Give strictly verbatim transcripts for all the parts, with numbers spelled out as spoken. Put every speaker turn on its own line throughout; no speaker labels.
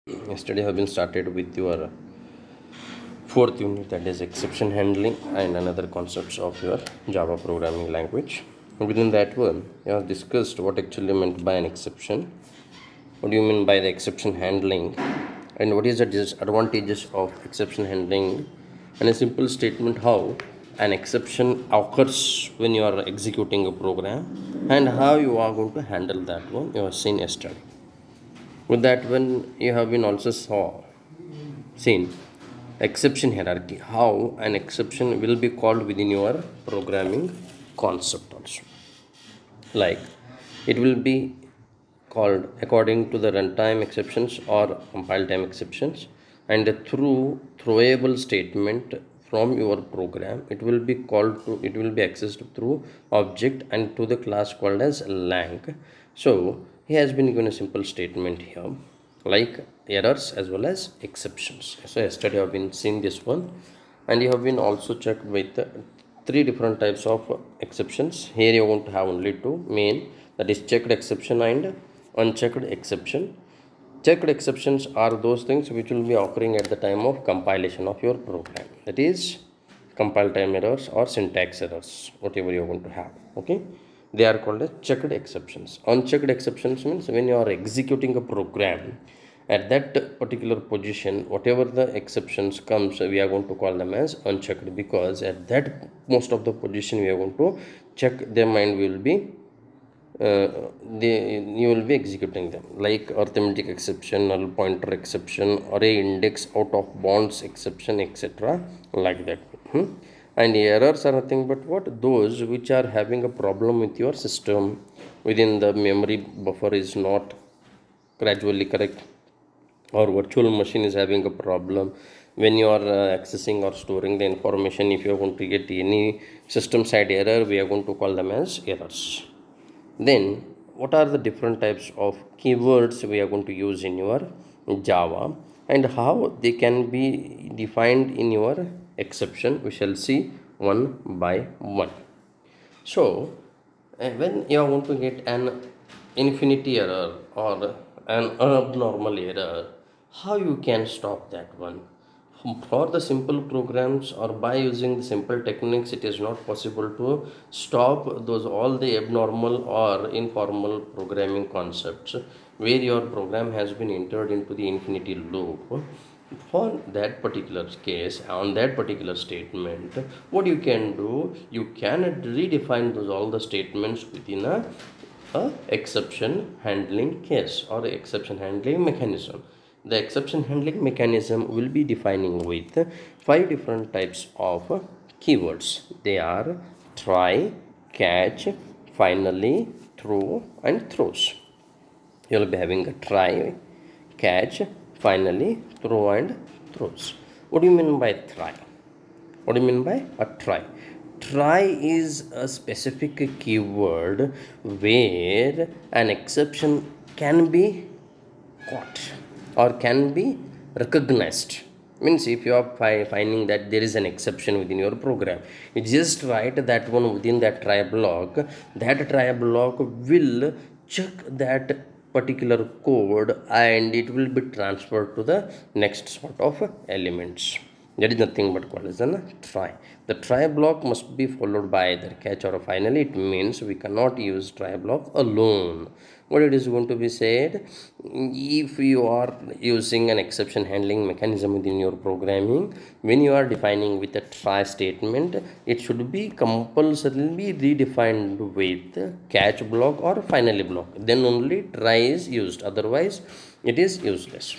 Yesterday have been started with your fourth unit, that is exception handling and another concepts of your Java programming language. Within that one, you have discussed what actually meant by an exception. What do you mean by the exception handling, and what is the disadvantages of exception handling, and a simple statement how an exception occurs when you are executing a program and how you are going to handle that one you have seen yesterday. With that one, you have been also saw seen exception hierarchy, how an exception will be called within your programming concept also. Like it will be called according to the runtime exceptions or compile time exceptions, and through throwable statement from your program it will be called to it will be accessed through object and to the class called as lang. So he has been given a simple statement here like errors as well as exceptions. So yesterday I have been seen this one, and you have been also checked with uh, three different types of exceptions. Here you want to have only two main, that is checked exception and unchecked exception. Checked exceptions are those things which will be occurring at the time of compilation of your program, that is compile time errors or syntax errors, whatever you want to have. Okay, they are called as checked exceptions. Unchecked exceptions means when you are executing a program, at that particular position whatever the exceptions comes we are going to call them as unchecked, because at that most of the position we are going to check them and we will be uh, they you will be executing them, like arithmetic exception, null pointer exception, array index out of bounds exception, etc., like that. hmm? And errors are nothing but what, those which are having a problem with your system, within the memory buffer is not gradually correct, or virtual machine is having a problem when you are uh, accessing or storing the information. If you are going to get any system side error, we are going to call them as errors. Then what are the different types of keywords we are going to use in your Java, and how they can be defined in your exception, we shall see one by one. So uh, when you are going to get an infinity error or an abnormal error, how you can stop that one? For the simple programs or by using the simple techniques, it is not possible to stop those all the abnormal or informal programming concepts where your program has been entered into the infinity loop. For that particular case, on that particular statement, what you can do, you can redefine those all the statements within a, a exception handling case or exception handling mechanism. The exception handling mechanism will be defining with five different types of keywords. They are try, catch, finally, throw, and throws. You will be having a try, catch, finally, throw, and throws. What do you mean by try? What do you mean by a try? Try is a specific keyword where an exception can be caught or can be recognized. Means if you are fi finding that there is an exception within your program, you just write that one within that try block. That try block will check that particular code and it will be transferred to the next sort of elements. That is nothing but called as a try. The try block must be followed by either catch or finally. It means we cannot use try block alone. What it is going to be said, if you are using an exception handling mechanism within your programming, when you are defining with a try statement, it should be compulsorily redefined with catch block or finally block. Then only try is used, otherwise it is useless.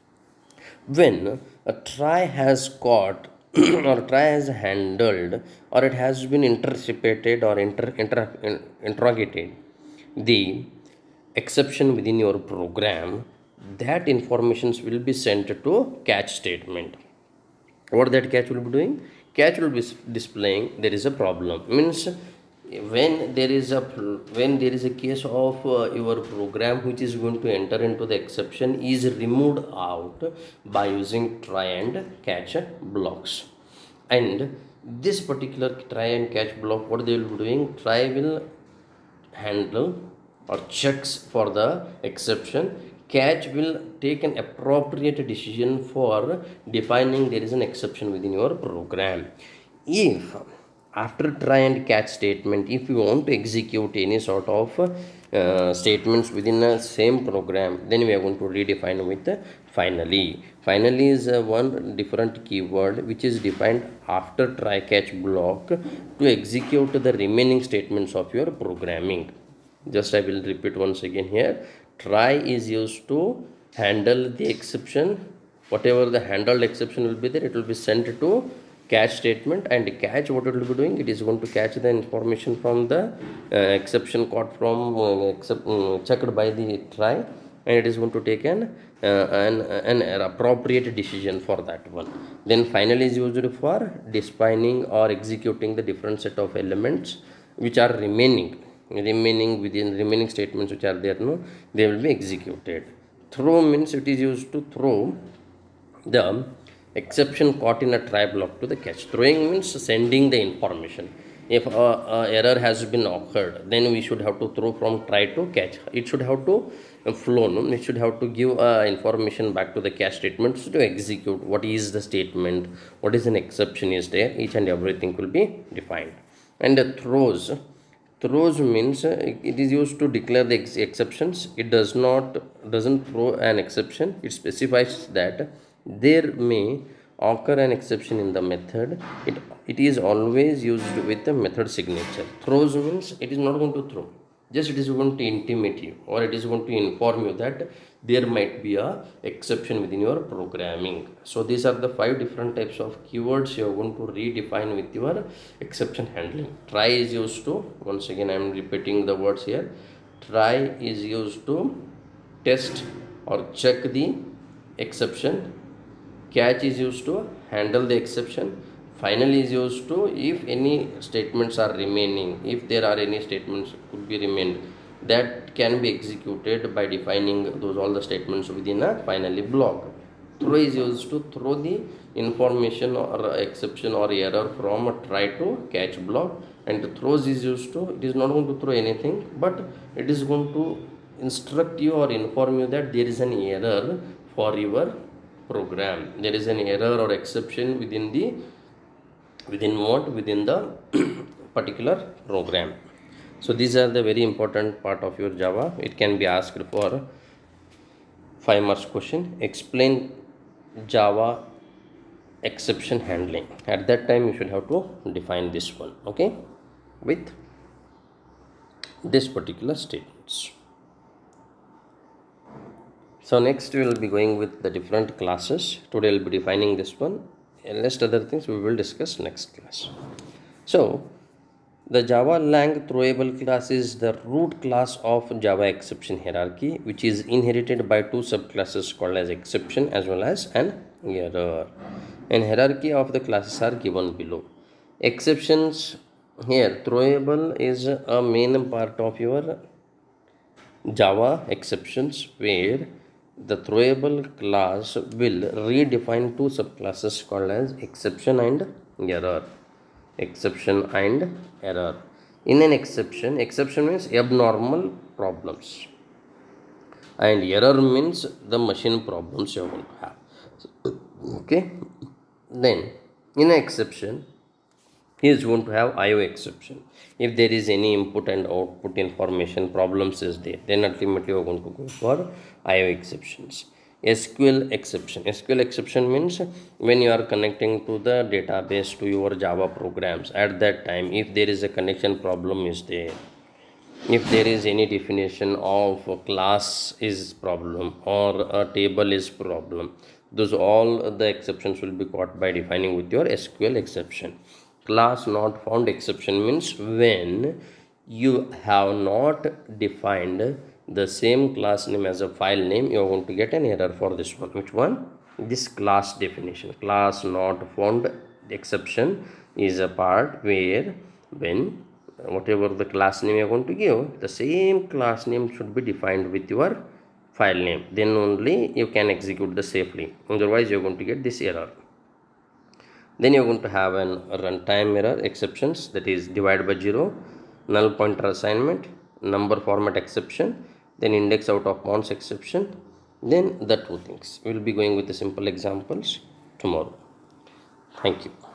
When a try has caught or try has handled or it has been intercepted or inter, inter, interrogated the exception within your program, that informations will be sent to catch statement. What that catch will be doing? Catch will be displaying there is a problem. Means when there is a when there is a case of uh, your program which is going to enter into the exception is removed out by using try and catch blocks. And this particular try and catch block, what they will be doing, try will handle or checks for the exception, catch will take an appropriate decision for defining there is an exception within your program. If after try and catch statement, if you want to execute any sort of uh, statements within the same program, then we are going to redefine with uh, finally. Finally is uh, one different keyword which is defined after try catch block to execute the remaining statements of your programming. Just I will repeat once again here. Try is used to handle the exception. Whatever the handled exception will be there, it will be sent to catch statement, and catch, what it will be doing, it is going to catch the information from the uh, exception caught from uh, except, um, checked by the try, and it is going to take an, uh, an, an appropriate decision for that one. Then finally is used for defining or executing the different set of elements which are remaining remaining within remaining statements which are there, no, they will be executed. Throw means it is used to throw the exception caught in a try block to the catch. Throwing means sending the information. If a, a error has been occurred, then we should have to throw from try to catch. It should have to flow, no? It should have to give uh, information back to the catch statements to execute what is the statement, what is an exception is there, each and everything will be defined. And the throws, throws means uh, it is used to declare the ex exceptions. It does not doesn't throw an exception. It specifies that there may occur an exception in the method. It, it is always used with the method signature. Throws means it is not going to throw. Just it is going to intimate you, or it is going to inform you that there might be a exception within your programming. So these are the five different types of keywords you are going to redefine with your exception handling. Try is used to, once again I am repeating the words here, try is used to test or check the exception. Catch is used to handle the exception. Finally is used to, if any statements are remaining, if there are any statements could be remained, that can be executed by defining those all the statements within a finally block. Throw is used to throw the information or exception or error from a try to catch block. And throws is used to, it is not going to throw anything, but it is going to instruct you or inform you that there is an error for your program. There is an error or exception within the within what within the particular program. So these are the very important part of your Java. It can be asked for five marks question. Explain Java exception handling. At that time you should have to define this one, okay, with this particular statements. So next we will be going with the different classes. Today we will be defining this one. And rest other things we will discuss next class. So the Java Lang throwable class is the root class of Java exception hierarchy, which is inherited by two subclasses called as exception as well as an error. And hierarchy of the classes are given below. Exceptions here, throwable is a main part of your Java exceptions, where the throwable class will redefine two subclasses called as exception and error. Exception and error. In an exception, exception means abnormal problems, and error means the machine problems you are going to have. Okay. Then in an exception, he is going to have I O exception. If there is any input and output information problems is there, then ultimately you are going to go for I O exceptions. S Q L exception. S Q L exception means when you are connecting to the database to your Java programs, at that time if there is a connection problem is there, if there is any definition of a class is problem or a table is problem, those all the exceptions will be caught by defining with your S Q L exception. Class not found exception means when you have not defined the same class name as a file name, you are going to get an error for this one. Which one? This class definition. Class not found exception is a part where when whatever the class name you are going to give, the same class name should be defined with your file name. Then only you can execute the safely. Otherwise you are going to get this error. Then you are going to have an runtime error exceptions, that is divide by zero, null pointer assignment, number format exception, then index out of bounds exception, Then the two things. We'll be going with the simple examples tomorrow. Thank you.